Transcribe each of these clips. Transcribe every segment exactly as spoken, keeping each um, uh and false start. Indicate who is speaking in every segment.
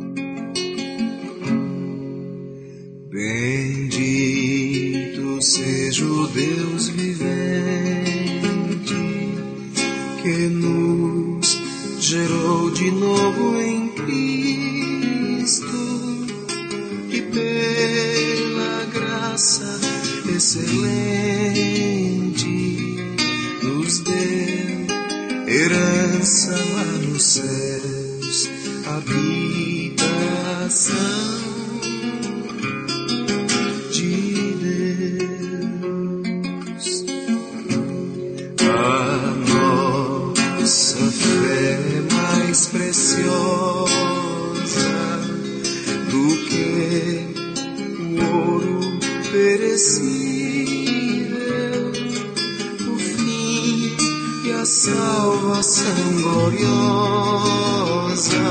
Speaker 1: Bendito seja o Deus vivente que nos gerou de novo em Cristo e pela graça excelente nos deu herança lá nos céus, habitação de Deus. A nossa fé é mais preciosa do que o ouro perecível, o fim e a salvação gloriosa,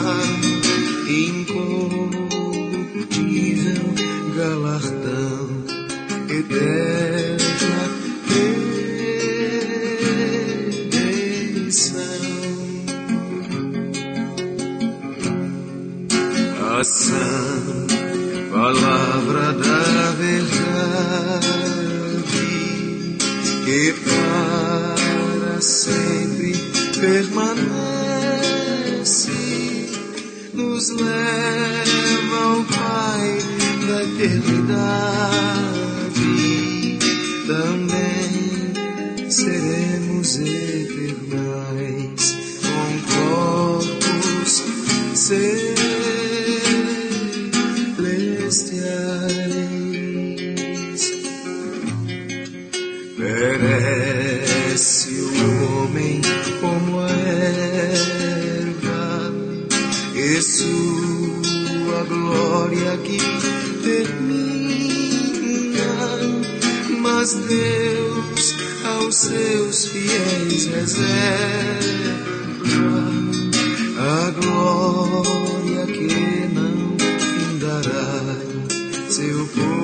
Speaker 1: incorruptível galardão, eterna redenção. A sã palavra da verdade que para sempre permanece nos leva ao Pai da eternidade. Também seremos eternais com corpos celestiais. Perece o homem como a erva, e sua glória aqui termina, mas Deus aos seus fiéis reserva a glória que não findará. Seu povo